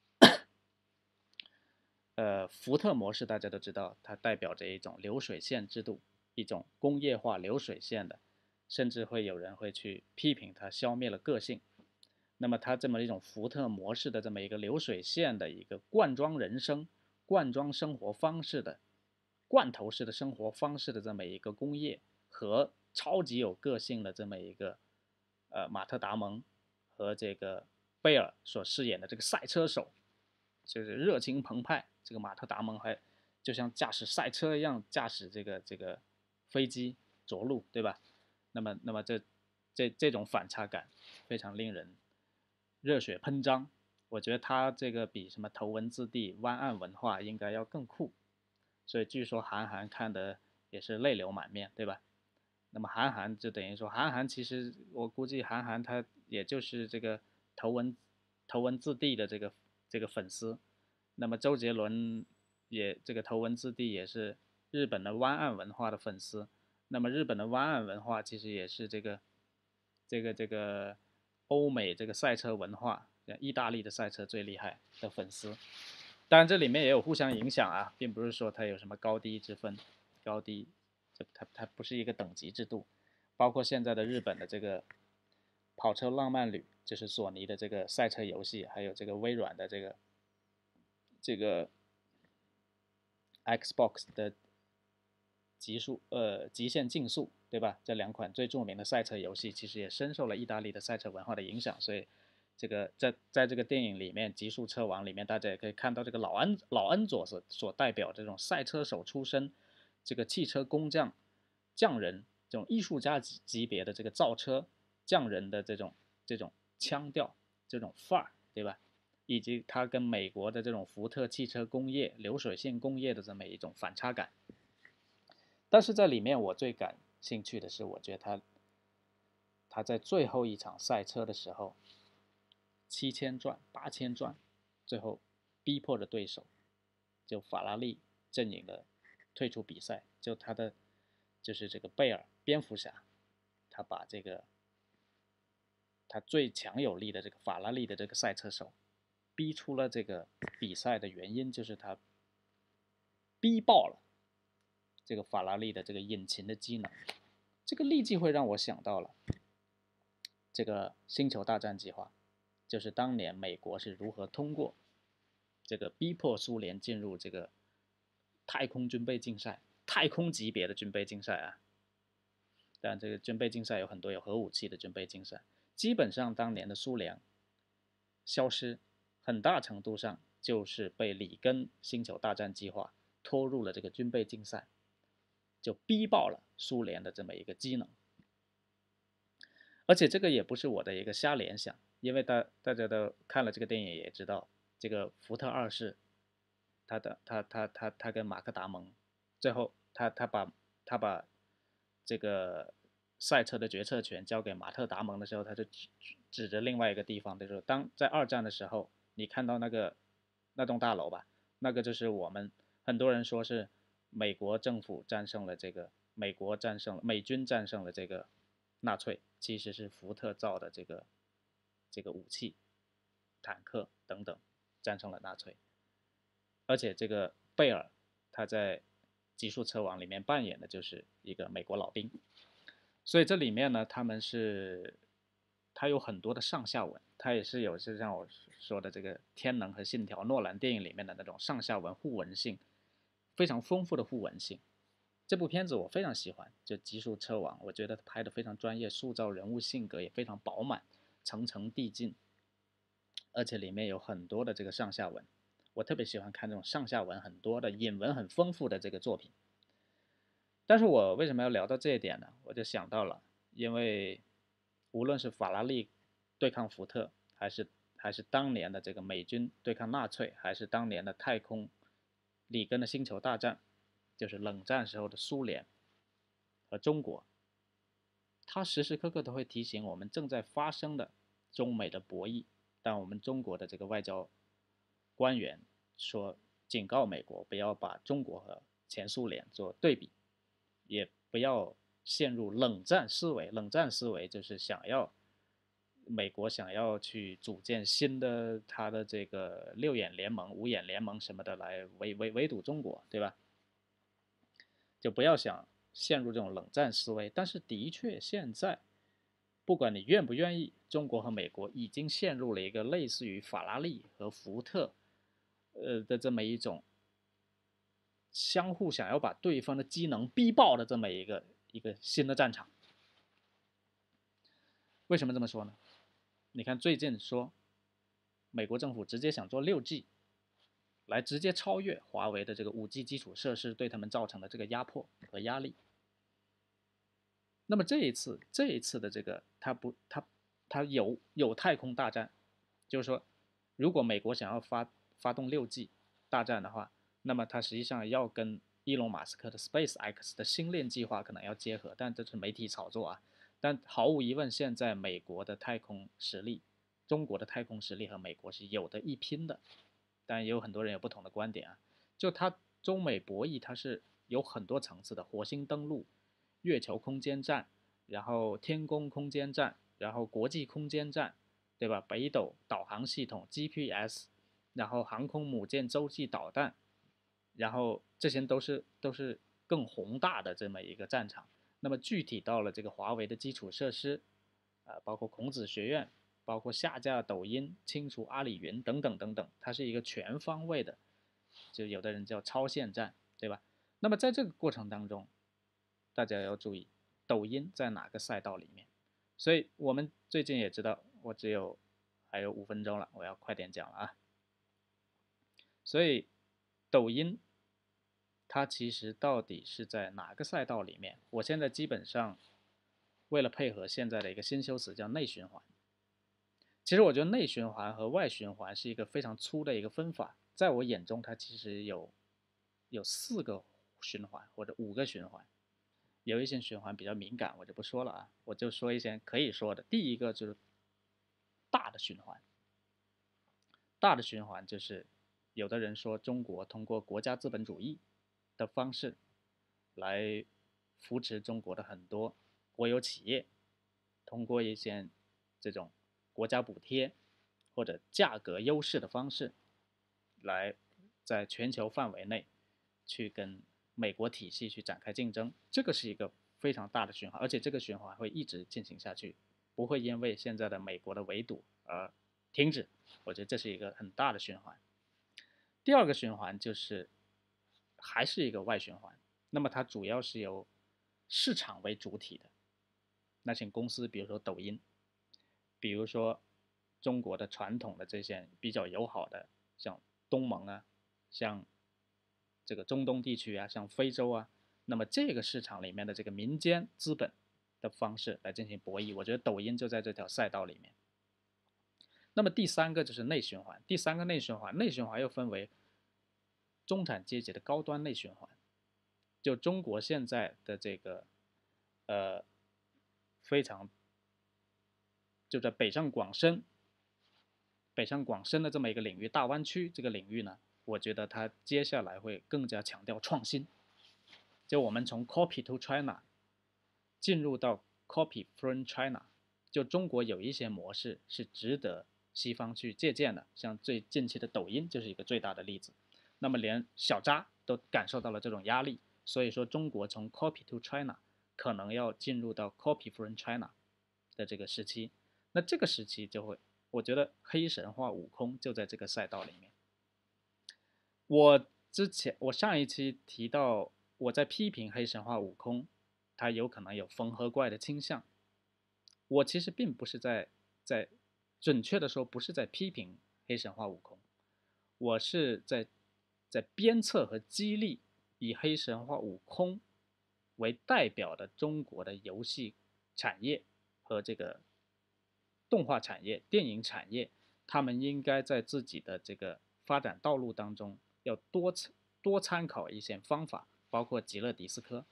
福特模式大家都知道，它代表着一种流水线制度，一种工业化流水线的，甚至会有人会去批评它消灭了个性。那么它这么一种福特模式的这么一个流水线的一个罐装人生、罐装生活方式的罐头式的生活方式的这么一个工业，和超级有个性的这么一个马特·达蒙和这个贝尔所饰演的这个赛车手，就是热情澎湃。这个马特·达蒙还就像驾驶赛车一样驾驶这个飞机着陆，对吧？那么这种反差感非常令人热血喷张。我觉得他这个比什么头文字 D、湾岸文化应该要更酷。所以据说韩寒看的也是泪流满面，对吧？那么韩寒就等于说，韩寒其实我估计韩寒他也就是这个头文字 D 的这个粉丝。那么周杰伦也这个头文字 D 也是日本的湾岸文化的粉丝。那么日本的湾岸文化其实也是这个欧美这个赛车文化，意大利的赛车最厉害的粉丝。当然这里面也有互相影响啊，并不是说它有什么高低之分，高低它不是一个等级制度。包括现在的日本的这个跑车浪漫旅，就是索尼的这个赛车游戏，还有这个微软的这个 Xbox 的极限竞速，对吧？这两款最著名的赛车游戏，其实也深受了意大利的赛车文化的影响。所以这个在这个电影里面，《极速车王》里面，大家也可以看到这个老恩佐所代表这种赛车手出身，这个汽车工匠人，这种艺术家级别的这个造车匠人的这种腔调、这种范儿，对吧？以及它跟美国的这种福特汽车工业、流水线工业的这么一种反差感。但是在里面我最感兴趣的是，我觉得他在最后一场赛车的时候7000转8000转，最后逼迫着对手，就法拉利阵营的退出比赛，就他的就是这个贝尔蝙蝠侠，他把这个他最强有力的这个法拉利的这个赛车手逼出了这个比赛的原因，就是他逼爆了这个法拉利的这个引擎的机能。这个立即会让我想到了这个星球大战计划，就是当年美国是如何通过这个逼迫苏联进入这个太空军备竞赛，太空级别的军备竞赛啊。但这个军备竞赛有很多有核武器的军备竞赛，基本上当年的苏联消失，很大程度上就是被里根星球大战计划拖入了这个军备竞赛，就逼爆了苏联的这么一个机能。而且这个也不是我的一个瞎联想，因为大家都看了这个电影也知道，这个福特二世，他跟马克达蒙，最后他把这个赛车的决策权交给马特达蒙的时候，他就指着另外一个地方，就是当在二战的时候，你看到那栋大楼吧，那个就是我们很多人说是美国政府战胜了这个美军战胜了这个纳粹，其实是福特造的这个武器、坦克等等战胜了纳粹。而且这个贝尔他在《极速车王》里面扮演的就是一个美国老兵，所以这里面呢，他有很多的上下文，他也是有就像我说的这个《天能》和《信条》诺兰电影里面的那种上下文互文性非常丰富的互文性。这部片子我非常喜欢，就《极速车王》，我觉得拍得非常专业，塑造人物性格也非常饱满，层层递进，而且里面有很多的这个上下文，我特别喜欢看这种上下文很多的、引文很丰富的这个作品。但是我为什么要聊到这一点呢？我就想到了，因为无论是法拉利对抗福特，还是当年的这个美军对抗纳粹，还是当年的太空里根的星球大战，就是冷战时候的苏联和中国，它时时刻刻都会提醒我们正在发生的中美的博弈。但我们中国的这个外交官员说，警告美国不要把中国和前苏联做对比，也不要陷入冷战思维。冷战思维就是美国想要去组建新的他的这个六眼联盟、五眼联盟什么的来围堵中国，对吧？就不要想陷入这种冷战思维。但是的确，现在不管你愿不愿意，中国和美国已经陷入了一个类似于法拉利和福特的这么一种相互想要把对方的机能逼爆的这么一个新的战场。为什么这么说呢？你看最近说美国政府直接想做6G，来直接超越华为的这个5G 基础设施对他们造成的这个压迫和压力。那么这一次的这个它有太空大战，就是说，如果美国想要发动6G 大战的话，那么它实际上要跟伊隆马斯克的 SpaceX 的星链计划可能要结合，但这是媒体炒作啊。但毫无疑问，现在美国的太空实力、中国的太空实力和美国是有的一拼的。但也有很多人有不同的观点啊。就它中美博弈，它是有很多层次的，火星登陆、月球空间站，然后天宫空间站，然后国际空间站，对吧？北斗导航系统 GPS， 然后航空母舰洲际导弹，然后这些都是更宏大的这么一个战场。那么具体到了这个华为的基础设施，包括孔子学院，包括下架抖音、清除阿里云等等等等，它是一个全方位的，就有的人叫超限战，对吧？那么在这个过程当中，大家要注意抖音在哪个赛道里面。所以我们最近也知道，我还有5分钟了，我要快点讲了啊。所以抖音它其实到底是在哪个赛道里面？我现在基本上为了配合现在的一个新修辞叫内循环。其实我觉得内循环和外循环是一个非常粗的一个分法，在我眼中它其实有4个循环或者5个循环。 有一些循环比较敏感，我就不说了啊，我就说一些可以说的。第一个就是大的循环，大的循环就是有的人说中国通过国家资本主义的方式来扶持中国的很多国有企业，通过一些这种国家补贴或者价格优势的方式，来在全球范围内去跟美国体系去展开竞争，这个是一个非常大的循环，而且这个循环会一直进行下去，不会因为现在的美国的围堵而停止。我觉得这是一个很大的循环。第二个循环就是还是一个外循环，那么它主要是由市场为主体的那些公司，比如说抖音，比如说中国的传统的这些比较友好的，像东盟啊，像这个中东地区啊，像非洲啊，那么这个市场里面的这个民间资本的方式来进行博弈，我觉得抖音就在这条赛道里面。那么第三个就是内循环，第三个内循环，内循环又分为中产阶级的高端内循环，就中国现在的这个非常就在北上广深的这么一个领域，大湾区这个领域呢，我觉得它接下来会更加强调创新。就我们从 copy to China 进入到 copy from China，就中国有一些模式是值得西方去借鉴的，像最近期的抖音就是一个最大的例子。那么连小扎都感受到了这种压力，所以说中国从 copy to China 可能要进入到 copy from China 的这个时期。那这个时期就会，我觉得黑神话悟空就在这个赛道里面。我上一期提到我在批评黑神话悟空，它有可能有缝合怪的倾向。我其实并不是在准确的说不是在批评黑神话悟空，我是在鞭策和激励以黑神话悟空为代表的中国的游戏产业和这个动画产业、电影产业，他们应该在自己的这个发展道路当中要多参考一些方法，包括极乐迪斯科。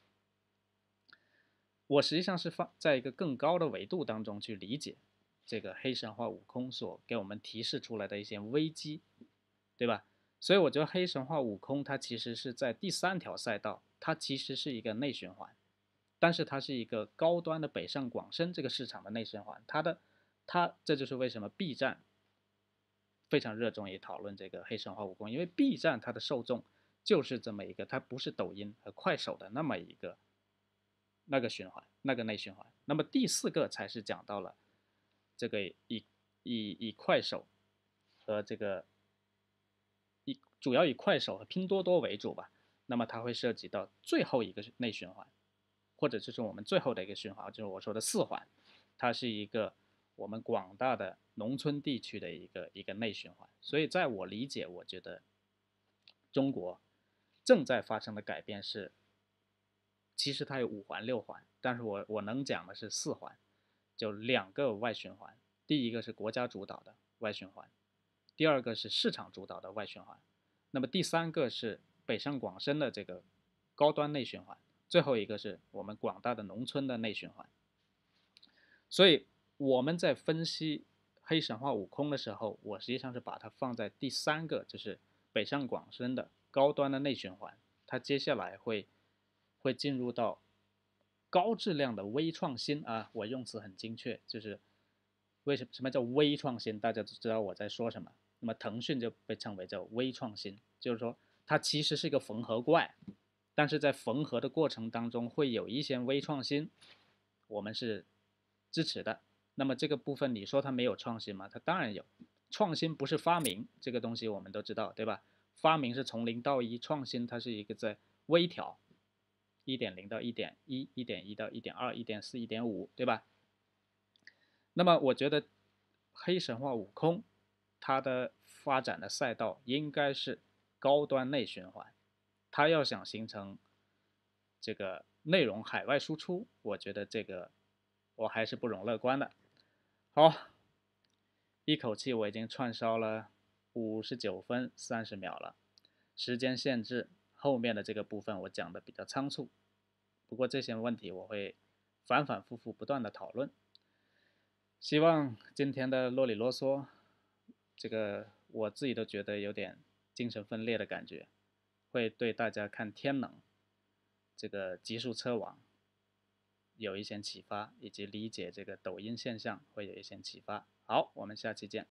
我实际上是在一个更高的维度当中去理解这个黑神话悟空所给我们提示出来的一些危机，对吧？所以我觉得黑神话悟空它其实是在第三条赛道，它其实是一个内循环，但是它是一个高端的北上广深这个市场的内循环。这就是为什么 B 站非常热衷于讨论这个黑神话悟空，因为 B 站它的受众就是这么一个，它不是抖音和快手的那么一个那个循环，那个内循环。那么第四个才是讲到了这个以快手和这个主要以快手和拼多多为主吧。那么它会涉及到最后一个内循环，或者就是我们最后的一个循环，就是我说的四环，它是一个我们广大的农村地区的一个内循环。所以在我理解，我觉得中国正在发生的改变是，其实它有五环六环，但是我能讲的是四环，就两个外循环。第一个是国家主导的外循环，第二个是市场主导的外循环，那么第三个是北上广深的这个高端内循环，最后一个是我们广大的农村的内循环。所以我们在分析黑神话悟空的时候，我实际上是把它放在第三个，就是北上广深的高端的内循环，它接下来会进入到高质量的微创新啊，我用词很精确，就是什么叫微创新，大家都知道我在说什么。那么腾讯就被称为叫微创新，就是说它其实是一个缝合怪，但是在缝合的过程当中会有一些微创新，我们是支持的。那么这个部分你说它没有创新吗？它当然有，创新不是发明，这个东西我们都知道，对吧？发明是从零到一，创新它是一个在微调，1.0到1.1，1.1到1.2，1.4，1.5，对吧？那么我觉得黑神话悟空它的发展的赛道应该是高端内循环，它要想形成这个内容海外输出，我觉得这个我还是不容乐观的。好，一口气我已经串烧了59分30秒了，时间限制，后面的这个部分我讲的比较仓促。 不过这些问题我会反反复复不断的讨论。希望今天的啰里啰嗦，这个我自己都觉得有点精神分裂的感觉，会对大家看天能这个极速车网有一些启发，以及理解这个抖音现象会有一些启发。好，我们下期见。